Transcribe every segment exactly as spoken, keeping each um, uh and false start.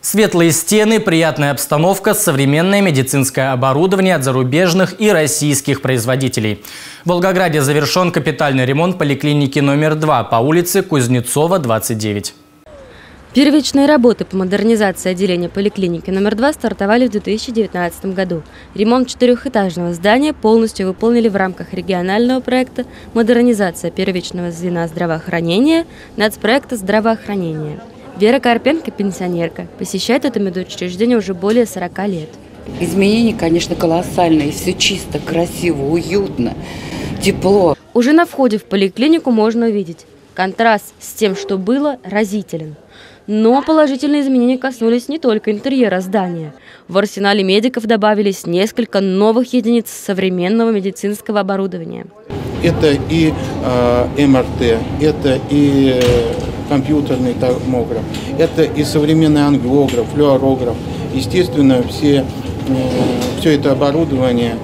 Светлые стены, приятная обстановка, современное медицинское оборудование от зарубежных и российских производителей. В Волгограде завершен капитальный ремонт поликлиники номер два по улице Кузнецова, двадцать девять. Первичные работы по модернизации отделения поликлиники номер два стартовали в две тысячи девятнадцатом году. Ремонт четырехэтажного здания полностью выполнили в рамках регионального проекта «Модернизация первичного звена здравоохранения» нацпроекта «Здравоохранение». Вера Карпенко, пенсионерка, посещает это медучреждение уже более сорока лет. Изменения, конечно, колоссальные. Все чисто, красиво, уютно, тепло. Уже на входе в поликлинику можно увидеть: контраст с тем, что было, разителен. Но положительные изменения коснулись не только интерьера здания. В арсенале медиков добавились несколько новых единиц современного медицинского оборудования. Это и э, эм эр тэ, это и э, компьютерный томограф, это и современный ангиограф, флюорограф. Естественно, все, э, все это оборудование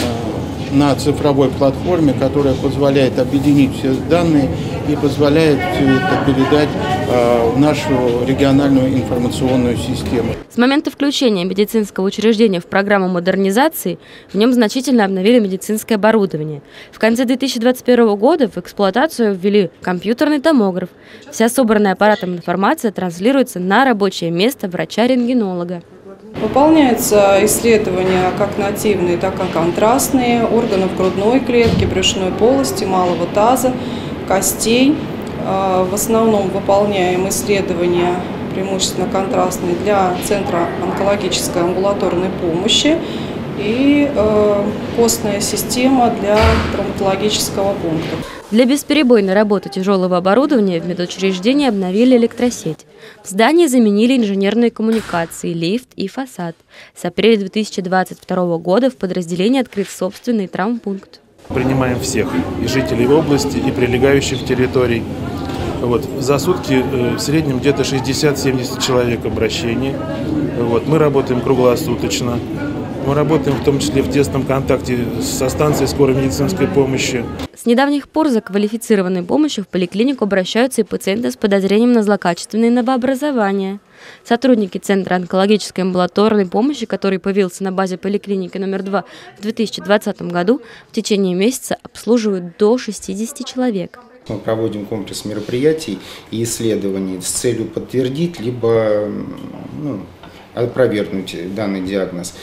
э, на цифровой платформе, которая позволяет объединить все данные и позволяет все это передать э, в нашу региональную информационную систему. С момента включения медицинского учреждения в программу модернизации в нем значительно обновили медицинское оборудование. В конце две тысячи двадцать первого года в эксплуатацию ввели компьютерный томограф. Вся собранная аппаратом информация транслируется на рабочее место врача-рентгенолога. Выполняются исследования как нативные, так и контрастные органов грудной клетки, брюшной полости, малого таза, костей. В основном выполняем исследования преимущественно контрастные для Центра онкологической амбулаторной помощи и э, костная система для травматологического пункта. Для бесперебойной работы тяжелого оборудования в медучреждении обновили электросеть. В здании заменили инженерные коммуникации, лифт и фасад. С апреля две тысячи двадцать второго года в подразделении открыт собственный травмпункт. Принимаем всех, и жителей области, и прилегающих территорий. Вот. За сутки э, в среднем где-то шестьдесят-семьдесят человек обращений. Вот. Мы работаем круглосуточно. Мы работаем в том числе в тесном контакте со станцией скорой медицинской помощи. С недавних пор за квалифицированной помощью в поликлинику обращаются и пациенты с подозрением на злокачественные новообразования. Сотрудники Центра онкологической амбулаторной помощи, который появился на базе поликлиники номер два в две тысячи двадцатом году, в течение месяца обслуживают до шестидесяти человек. Мы проводим комплекс мероприятий и исследований с целью подтвердить либо ну, опровергнуть данный диагноз.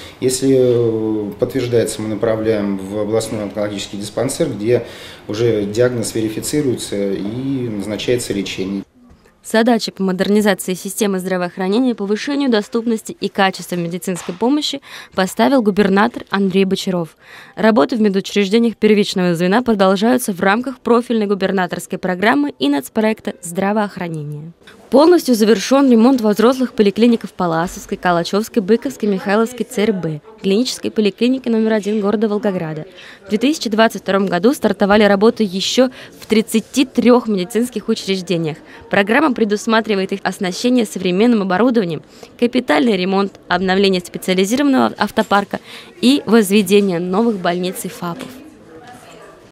Если подтверждается, мы направляем в областной онкологический диспансер, где уже диагноз верифицируется и назначается лечение. Задачи по модернизации системы здравоохранения, повышению доступности и качества медицинской помощи поставил губернатор Андрей Бочаров. Работы в медучреждениях первичного звена продолжаются в рамках профильной губернаторской программы и нацпроекта «Здравоохранение». Полностью завершен ремонт во взрослых поликлиниках Палласовской, Калачевской, Быковской, Михайловской цэ эр бэ, клинической поликлиники номер один города Волгограда. В две тысячи двадцать втором году стартовали работы еще в тридцати трёх медицинских учреждениях. Программа предусматривает их оснащение современным оборудованием, капитальный ремонт, обновление специализированного автопарка и возведение новых больниц и ФАПов.